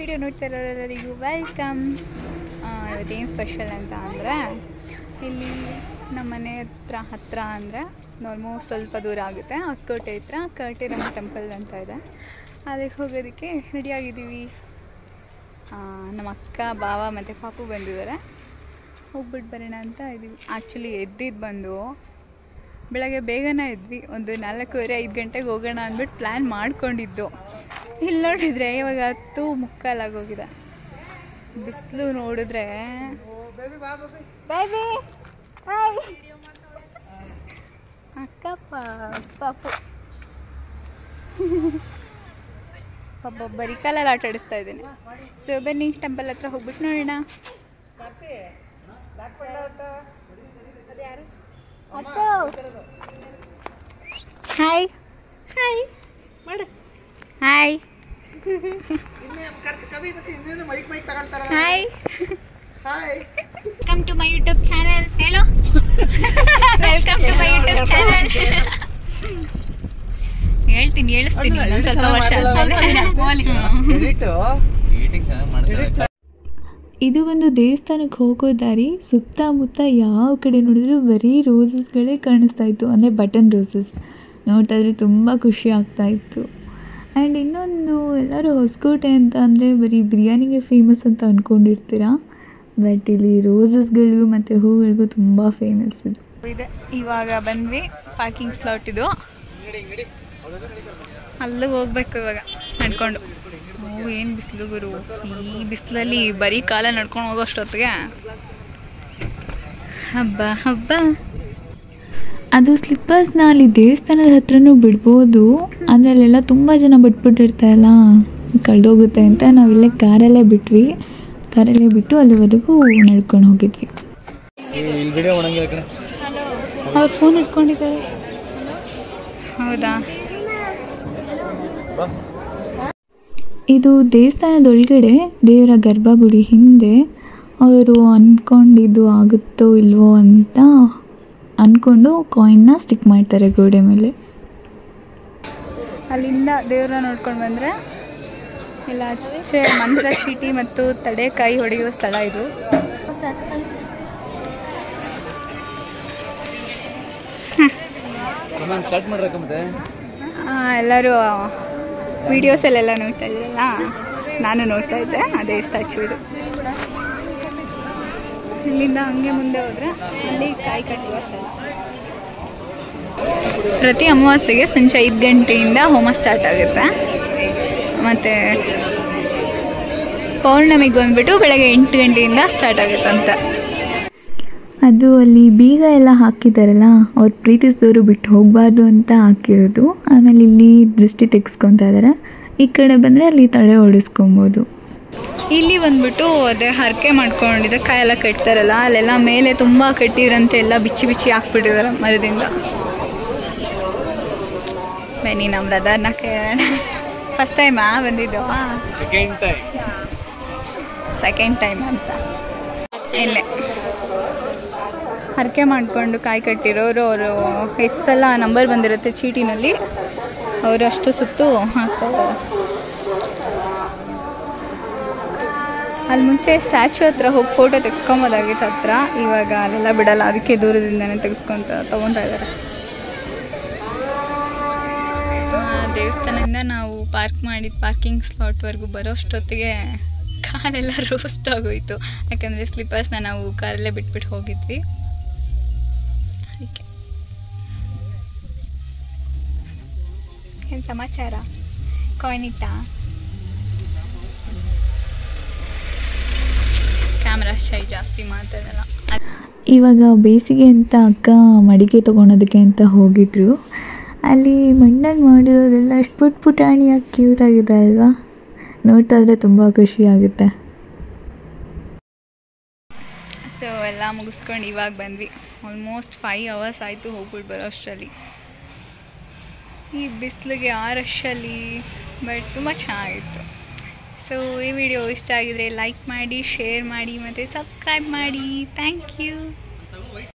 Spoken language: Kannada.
ವಿಡಿಯೋ ನೋಡ್ತಾ ಇರೋರೆಲ್ಲರಿಗೂ ವೆಲ್ಕಮ್. ಇವತ್ತೇನು ಸ್ಪೆಷಲ್ ಅಂತ ಅಂದರೆ, ಇಲ್ಲಿ ನಮ್ಮ ಮನೆ ಹತ್ರ ಅಂದರೆ ಆಲ್ಮೋಸ್ಟ್ ಸ್ವಲ್ಪ ದೂರ ಆಗುತ್ತೆ, ಹೊಸಕೋಟೆ ಹತ್ರ ಕಟೀರಮ್ಮ ಟೆಂಪಲ್ ಅಂತ ಇದೆ. ಅಲ್ಲಿಗೆ ಹೋಗೋದಕ್ಕೆ ರೆಡಿಯಾಗಿದ್ದೀವಿ. ನಮ್ಮ ಅಕ್ಕ, ಬಾವ ಮತ್ತು ಪಾಪು ಬಂದಿದ್ದಾರೆ. ಹೋಗ್ಬಿಟ್ಟು ಬರೋಣ ಅಂತ ಇದ್ದೀವಿ. ಆ್ಯಕ್ಚುಲಿ ಎದ್ದಿದ್ದು ಬಂದು ಬೆಳಗ್ಗೆ ಬೇಗನೆ ಇದ್ವಿ, ಒಂದು 4:45 ಗಂಟೆಗೆ ಹೋಗೋಣ ಅಂದ್ಬಿಟ್ಟು ಪ್ಲ್ಯಾನ್ ಮಾಡ್ಕೊಂಡಿದ್ದು. ಇಲ್ಲಿ ನೋಡಿದರೆ ಇವಾಗ 10:45 ಆಗೋಗಿದೆ. ಬಿಸಿಲು ನೋಡಿದ್ರೆ ಅಕ್ಕ ಪಾಪು ಪಾಪ ಬರೀ ಕಾಲಲ್ಲಿ ಆಟ ಆಡಿಸ್ತಾ ಇದ್ದೀನಿ. ಸೊ ಬನ್ನಿ ಟೆಂಪಲ್ ಹತ್ರ ಹೋಗ್ಬಿಟ್ಟು ನೋಡೋಣ. Hi hi hi hi welcome to my YouTube channel. ಹೇಳೋ welcome to my YouTube channel. ಹೇಳ್ತೀನಿ, ಹೇಳಿಸ್ತೀನಿ ಒಂದು ಸ್ವಲ್ಪ ವರ್ಷ. ಇದು ಒಂದು ದೇವಸ್ಥಾನಕ್ಕೆ ಹೋಗೋ ದಾರಿ. ಸುತ್ತಮುತ್ತ ಯಾವ ಕಡೆ ನೋಡಿದ್ರು ಬರೀ ರೋಸಸ್ಗಳೇ ಕಾಣಿಸ್ತಾ ಇತ್ತು, ಅಂದರೆ ಬಟನ್ ರೋಸಸ್. ನೋಡ್ತಾ ಇದ್ರೆ ತುಂಬ ಖುಷಿ ಆಗ್ತಾಯಿತ್ತು. ಆ್ಯಂಡ್ ಇನ್ನೊಂದು, ಎಲ್ಲರೂ ಹೊಸಕೋಟೆ ಅಂತ ಅಂದರೆ ಬರೀ ಬಿರಿಯಾನಿಗೆ ಫೇಮಸ್ ಅಂತ ಅಂದ್ಕೊಂಡಿರ್ತೀರ, ಬಟ್ ಇಲ್ಲಿ ರೋಸಸ್ಗಳಿಗೂ ಮತ್ತು ಹೂಗಳಿಗೂ ತುಂಬ ಫೇಮಸ್ ಇದು ಇದೆ. ಇವಾಗ ಬಂದ್ವಿ, ಪಾರ್ಕಿಂಗ್ ಸ್ಲಾಟ್ ಇದು. ಅಲ್ಲಿಗೆ ಹೋಗ್ಬೇಕು ಇವಾಗ ನಡ್ಕೊಂಡು. ಏನು ಬಿಸಿಲು ಗುರು, ಈ ಬಿಸಿಲಲ್ಲಿ ಬರೀ ಕಾಲ ನಡ್ಕೊಂಡು ಹೋಗೋಷ್ಟೊತ್ತಿಗೆ ಹಬ್ಬ ಹಬ್ಬ. ಅದು ಸ್ಲಿಪ್ಪರ್ಸ್ನ ಅಲ್ಲಿ ದೇವಸ್ಥಾನದ ಹತ್ರನೂ ಬಿಡ್ಬೋದು, ಆದರೆ ಅಲ್ಲೆಲ್ಲ ತುಂಬ ಜನ ಬಿಟ್ಬಿಟ್ಟಿರ್ತಾರಲ್ಲ, ಕಳೆದೋಗುತ್ತೆ ಅಂತ ನಾವಿಲ್ಲೇ ಕಾರಲ್ಲೇ ಬಿಟ್ವಿ. ಕಾರಲ್ಲೇ ಬಿಟ್ಟು ಅಲ್ಲಿವರೆಗೂ ನಡ್ಕೊಂಡು ಹೋಗಿದ್ವಿ. ಅವ್ರು ಫೋನ್ ಇಟ್ಕೊಂಡಿದ್ದಾರೆ. ಹೌದಾ? ಇದು ದೇವಸ್ಥಾನದೊಳಗಡೆ ದೇವರ ಗರ್ಭಗುಡಿ ಹಿಂದೆ ಅವರು ಅಂದ್ಕೊಂಡಿದ್ದು ಆಗುತ್ತೋ ಇಲ್ವೋ ಅಂತ ಅಂದ್ಕೊಂಡು ಕಾಯಿನ್ನ ಸ್ಟಿಕ್ ಮಾಡ್ತಾರೆ ಗೋಡೆ ಮೇಲೆ. ಅಲ್ಲಿಂದ ದೇವ್ರನ್ನ ನೋಡ್ಕೊಂಡು ಬಂದರೆ ಇಲ್ಲ ಆಚೆ ಮಂತ್ರ ಚೀಟಿ ಮತ್ತು ತಡೆಕಾಯಿ ಹೊಡೆಯುವ ಸ್ಥಳ ಇದು. ಎಲ್ಲರೂ ವಿಡಿಯೋಸಲ್ಲೆಲ್ಲ ನೋಡ್ತಾ ಇದ್ದೀರಲ್ಲ, ನಾನು ನೋಡ್ತಾ ಇದ್ದೆ. ಅದೇ ಸ್ಟ್ಯಾಚು ಇದು. ಇಲ್ಲಿಂದ ಹಂಗೆ ಮುಂದೆ ಹೋದರೆ ಅಲ್ಲಿ ಕಾಯಿ ಕಟ್ಟುವ ಸ್ಥಳ. ಪ್ರತಿ ಅಮಾವಾಸ್ಯೆಗೆ ಸಂಜೆ 5 ಗಂಟೆಯಿಂದ ಹೋಮ ಸ್ಟಾರ್ಟ್ ಆಗುತ್ತೆ. ಮತ್ತು ಪೌರ್ಣಮಿಗೆ ಬಂದುಬಿಟ್ಟು ಬೆಳಗ್ಗೆ 8 ಗಂಟೆಯಿಂದ ಸ್ಟಾರ್ಟ್ ಆಗುತ್ತಂತೆ. ಅದು ಅಲ್ಲಿ ಬೀಗ ಎಲ್ಲ ಹಾಕಿದ್ದಾರಲ್ಲ, ಅವ್ರು ಪ್ರೀತಿಸಿದವರು ಬಿಟ್ಟು ಹೋಗಬಾರ್ದು ಅಂತ ಹಾಕಿರೋದು. ಆಮೇಲೆ ಇಲ್ಲಿ ದೃಷ್ಟಿ ತೆಗೆಸ್ಕೊತಾ ಇದ್ದಾರೆ. ಈ ಕಡೆ ಬಂದರೆ ಅಲ್ಲಿ ತಡೆ ಹೊಡಿಸ್ಕೊಬೋದು. ಇಲ್ಲಿ ಬಂದ್ಬಿಟ್ಟು ಅದೇ ಹರಕೆ ಮಾಡ್ಕೊಂಡಿದ್ದೆ, ಕಾಯೆಲ್ಲ ಕಟ್ತಾರಲ್ಲ, ಅಲ್ಲೆಲ್ಲ ಮೇಲೆ ತುಂಬ ಕಟ್ಟಿದ್ರಂತೆ, ಎಲ್ಲ ಬಿಚ್ಚಿ ಬಿಚ್ಚಿ ಹಾಕ್ಬಿಟ್ಟಿದ್ದಾರೆ ಮರದಿಂದ. ಬನ್ನಿ ನಮ್ಮ ಬ್ರದರ್ನ ಕೇಳೋಣ. ಫಸ್ಟ್ ಟೈಮಾ ಬಂದಿದ್ದು? ಸೆಕೆಂಡ್ ಟೈಮ್ ಅಂತ. ಇಲ್ಲೇ ಹರಕೆ ಮಾಡಿಕೊಂಡು ಕಾಯಿ ಕಟ್ಟಿರೋರು, ಅವರು ಎಷ್ಟೆಲ್ಲ ನಂಬರ್ ಬಂದಿರುತ್ತೆ ಚೀಟಿನಲ್ಲಿ, ಅವರು ಅಷ್ಟು ಸುತ್ತು ಹಾಕ್ತಾರೆ. ಅಲ್ಲಿ ಮುಂಚೆ ಸ್ಟ್ಯಾಚು ಹತ್ರ ಹೋಗಿ ಫೋಟೋ ತೆಗೆಸ್ಕೊಬೋದಾಗಿತ್ತು ಹತ್ರ. ಇವಾಗ ಅಲ್ಲೆಲ್ಲ ಬಿಡಲ್ಲ, ಅದಕ್ಕೆ ದೂರದಿಂದನೇ ತೊಗೊತಾ ಇದ್ದಾರೆ. ದೇವಸ್ಥಾನದಿಂದ ನಾವು ಪಾರ್ಕ್ ಮಾಡಿದ ಪಾರ್ಕಿಂಗ್ ಸ್ಲಾಟ್ವರೆಗೂ ಬರೋಷ್ಟೊತ್ತಿಗೆ ಕಾಲೆಲ್ಲ ರೋಸ್ಟ್ ಆಗೋಯಿತು. ಯಾಕಂದರೆ ಸ್ಲಿಪ್ಪರ್ಸ್ನ ನಾವು ಕಾರಲ್ಲೇ ಬಿಟ್ಬಿಟ್ಟು ಹೋಗಿದ್ವಿ. ಅದಕ್ಕೆ ಏನು ಸಮಾಚಾರ? ಕಾಯಿನ್ ಇಟ್ಟ? ಕ್ಯಾಮ್ರಾ ಶೈ ಜಾಸ್ತಿ ಮಾತಾಡಲ್ಲ. ಇವಾಗ ಬೇಸಿಗೆ ಅಂತ ಅಕ್ಕ ಮಡಿಕೆ ತೊಗೊಳೋದಕ್ಕೆ ಅಂತ ಹೋಗಿದ್ರು. ಅಲ್ಲಿ ಮಣ್ಣಲ್ಲಿ ಮಾಡಿರೋದೆಲ್ಲ ಅಷ್ಟು ಪುಟಾಣಿಯಾಗಿ ಕ್ಯೂಟಾಗಿದೆ ಅಲ್ವಾ? ನೋಡ್ತಾ ಇದ್ರೆ ತುಂಬ ಖುಷಿ ಆಗುತ್ತೆ. ಸೊ ಎಲ್ಲ ಮುಗಿಸ್ಕೊಂಡು ಇವಾಗ ಬಂದ್ವಿ. ಆಲ್ಮೋಸ್ಟ್ 5 hours ಆಯಿತು ಹೋಗ್ಬಿಟ್ಟು ಬರೋ ಅಷ್ಟರಲ್ಲಿ. ಈ ಬಿಸಿಲಿಗೆ ಆ ರಶಲ್ಲಿ ಬಟ್ ತುಂಬ ಚೆನ್ನಾಗಿತ್ತು. ಸೊ ಈ ವಿಡಿಯೋ ಇಷ್ಟ ಆಗಿದರೆ ಲೈಕ್ ಮಾಡಿ, ಶೇರ್ ಮಾಡಿ ಮತ್ತು ಸಬ್ಸ್ಕ್ರೈಬ್ ಮಾಡಿ. Thank you.